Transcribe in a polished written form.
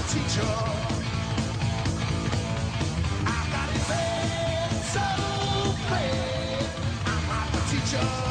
teacher. I got his head so bad. I'm not the teacher.